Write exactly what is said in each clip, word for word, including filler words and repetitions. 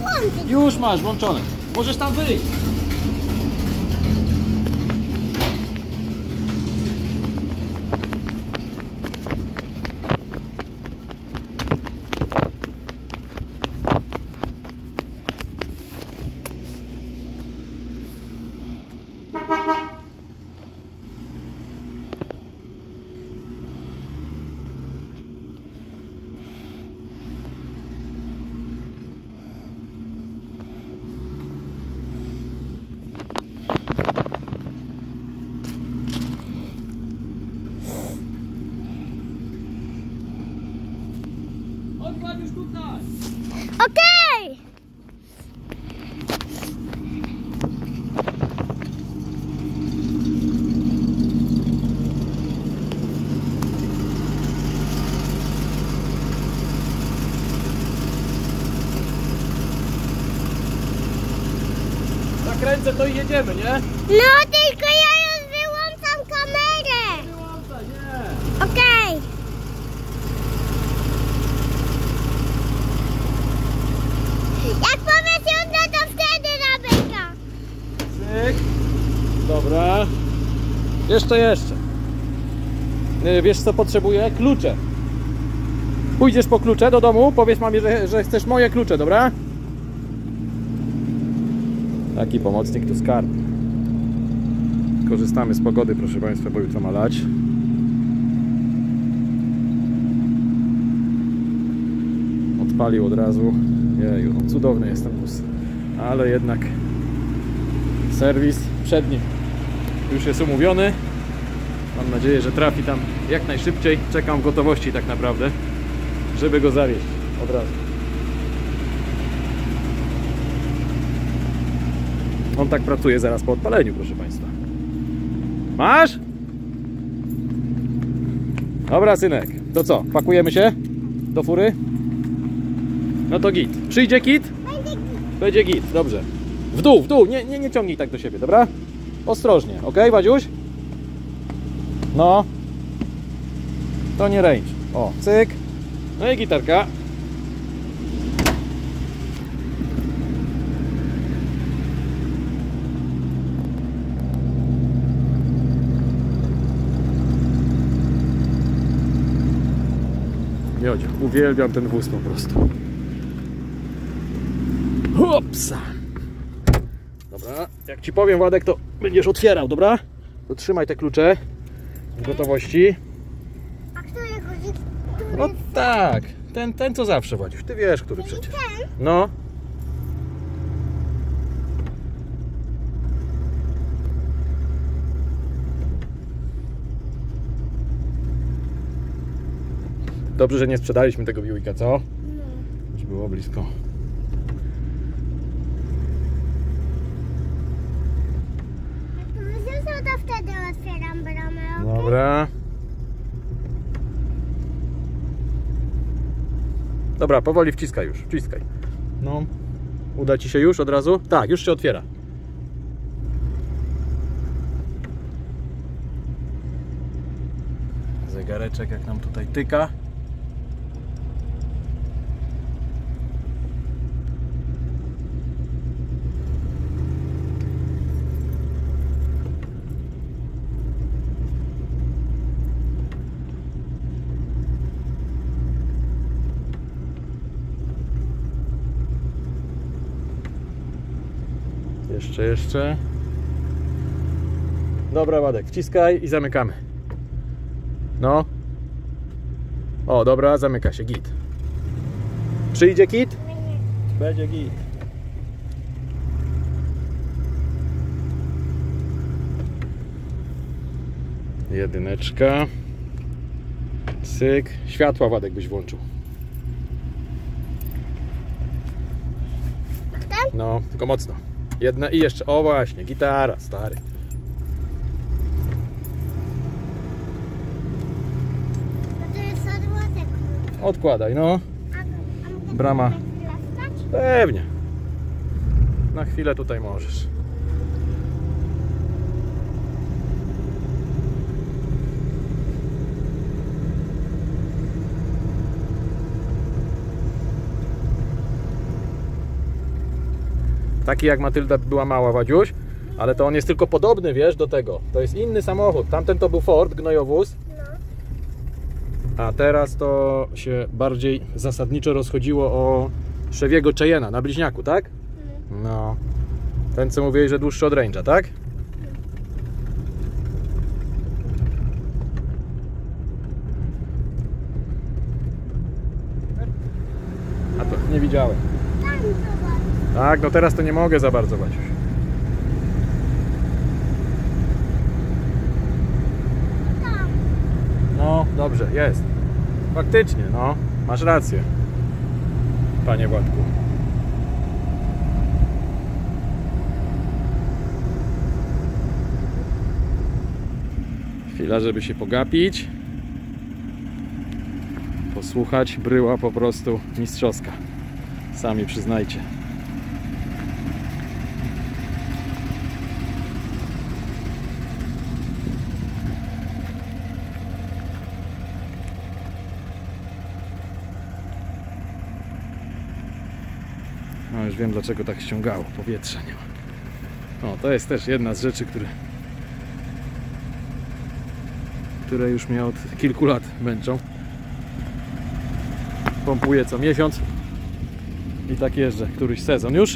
włączyć. Już masz włączone. Możesz tam wyjść. Odkładź już tutaj. Okej! Zakręcę to i jedziemy, nie? No tylko ja już wyłączam kamerę. Wyłączaj, nie. Okej. Jak powiesz jutro, to wtedy nabyka. Cyk. Dobra. Jeszcze, jeszcze. Yy, Wiesz co potrzebuję? Klucze. Pójdziesz po klucze do domu, powiedz mamie, że, że chcesz moje klucze, dobra? Taki pomocnik to skarb. Korzystamy z pogody, proszę Państwa, bo jutro ma lać. Odpalił od razu. Jeju, no cudowny jest ten bus. Ale jednak serwis przedni już jest umówiony. Mam nadzieję, że trafi tam jak najszybciej. Czekam w gotowości tak naprawdę, żeby go zawieźć od razu. On tak pracuje zaraz po odpaleniu, proszę Państwa. Masz? Dobra, synek. To co? Pakujemy się do fury? No to git. Przyjdzie kit? Będzie git. Będzie git, dobrze. W dół, w dół, nie, nie, nie ciągnij tak do siebie, dobra? Ostrożnie, ok, Wadziuś? No. To nie range. O, cyk. No i gitarka. Miodzio, uwielbiam ten wóz po prostu. Hopsa. Dobra, jak Ci powiem, Władek, to będziesz otwierał, dobra? To trzymaj te klucze w gotowości. A który guzik? Który? No tak, ten, ten co zawsze, Władziuś, Ty wiesz, który przecież. Ten? No. Dobrze, że nie sprzedaliśmy tego Buicka, co? No. Już było blisko. Jak powiesz jutro, to wtedy otwieram bramę, okej? Dobra. Dobra, powoli wciskaj już, wciskaj. No. Uda Ci się już od razu? Tak, już się otwiera. Zegareczek jak nam tutaj tyka. Jeszcze, jeszcze. Dobra, Ładek, wciskaj i zamykamy. No. O, dobra, zamyka się, git. Przyjdzie kit? Będzie git. Jedyneczka. Cyk. Światła, Ładek, byś włączył. No, tylko mocno. Jedna i jeszcze. O właśnie, gitara, stary. To jest odłotek. Odkładaj, no. A, a mogę Brama. na chwilę wstać? Pewnie. Na chwilę tutaj możesz. Taki jak Matylda była mała, Wadziuś, ale to on jest tylko podobny, wiesz, do tego. To jest inny samochód. Tamten to był Ford, gnojowóz. No. A teraz to się bardziej zasadniczo rozchodziło o Chevy'ego Cheyenne'a na bliźniaku, tak? No. Ten, co mówiłeś, że dłuższy od Range'a, tak? A to nie widziałem. Tam zobacz. Tak, no teraz to nie mogę za bardzo, Wadziuś. Tam. No, dobrze, jest. Faktycznie, no. Masz rację, panie Władku. Chwila, żeby się pogapić. Posłuchać, bryła po prostu mistrzowska. Sami przyznajcie. No już wiem, dlaczego tak ściągało. Powietrza nie ma. O, to jest też jedna z rzeczy, które które już mnie od kilku lat męczą. Pompuję co miesiąc i tak jeżdżę któryś sezon już.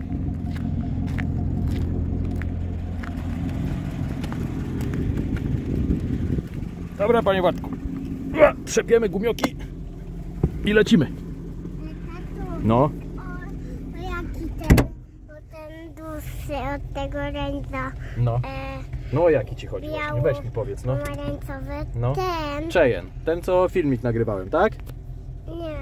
Dobra, panie Władku, trzepiemy gumioki i lecimy. No. O, o jaki ten, o ten dłuższy od tego Range'a. No. E, No o jaki ci chodzi? biały, Właśnie? Weź mi powiedz, no. pomarańczowy. No. Ten. Cheyenne, ten co filmik nagrywałem, tak? Nie.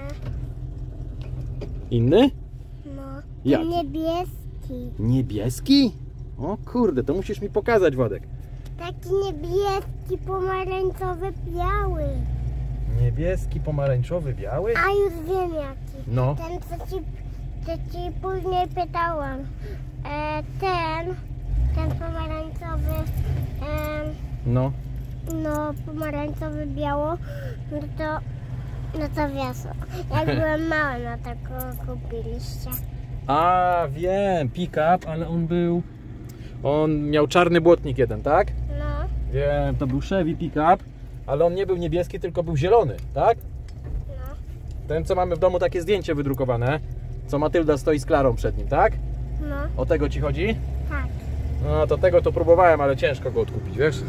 Inny? No. Jaki? Ten niebieski. Niebieski? O kurde, to musisz mi pokazać, Władek. Taki niebieski, pomarańczowy, biały. Niebieski, pomarańczowy, biały? A już wiem jaki. No. Ten, co ci, co ci później pytałam. E, ten, ten pomarańczowy, e, No. no pomarańczowy, biało, no to, no to wiesz, jak byłem mały, no to go kupiliście. A, wiem, pick-up, ale on był... On miał czarny błotnik jeden, tak? No, Wiem, to był Chevy pick-up, ale on nie był niebieski, tylko był zielony, tak? no, Ten, co mamy w domu, takie zdjęcie wydrukowane, co Matylda stoi z Klarą przed nim, tak? no, O tego ci chodzi? tak. No, to tego to próbowałem, ale ciężko go odkupić, wiesz?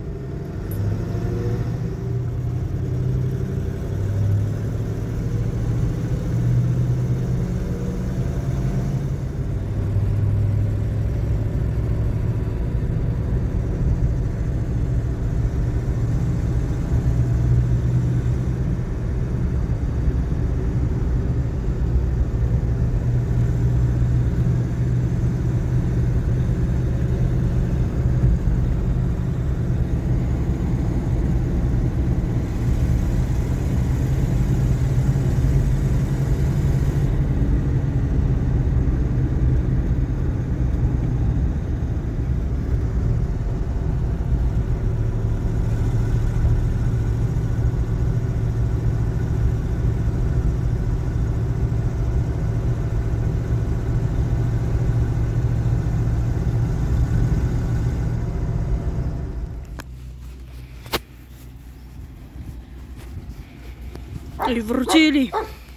I wrócili.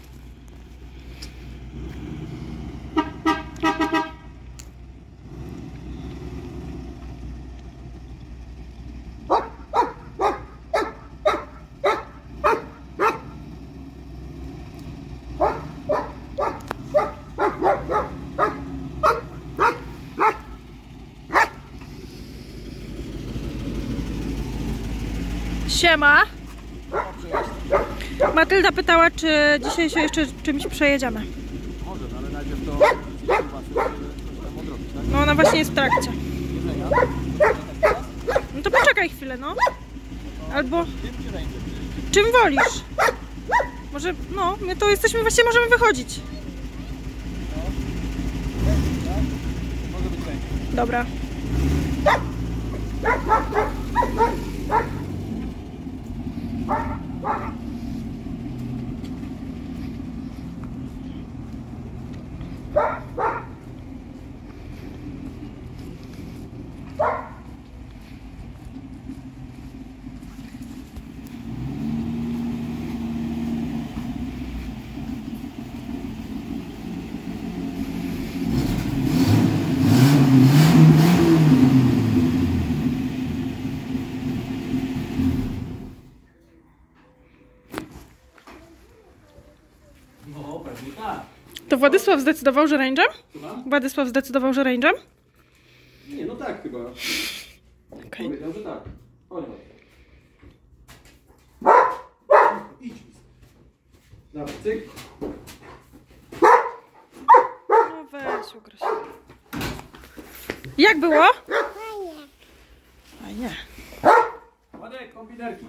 Siema. Matylda pytała, czy dzisiaj się jeszcze czymś przejedziemy. Może, no ale najpierw to... No ona właśnie jest w trakcie. No to poczekaj chwilę, no. Albo... Czym wolisz? Może, no, my to jesteśmy, właściwie możemy wychodzić. Dobra. Władysław zdecydował, że range'em? Słucham? Władysław zdecydował, że range'em? Nie, no tak chyba. Okej. Powiedział, że tak. Chodź, chodź. Idź. Dobra, cyk. No weź, ugra się. Jak było? Fajnie. Fajnie. Ładek, kombinerki.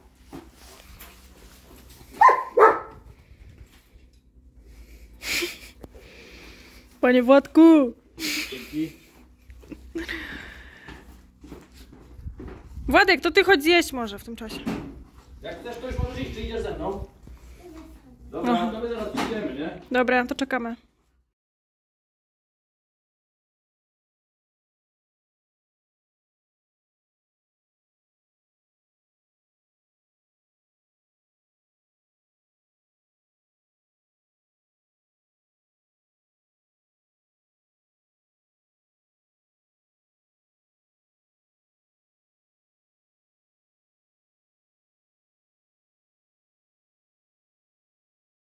Panie Władku! Dzięki. Władek, to ty chodź zjeść może w tym czasie. Jak chcesz, to już możesz iść, czy idziesz ze mną? Dobra, Aha. to my zaraz idziemy, nie? Dobra, to czekamy.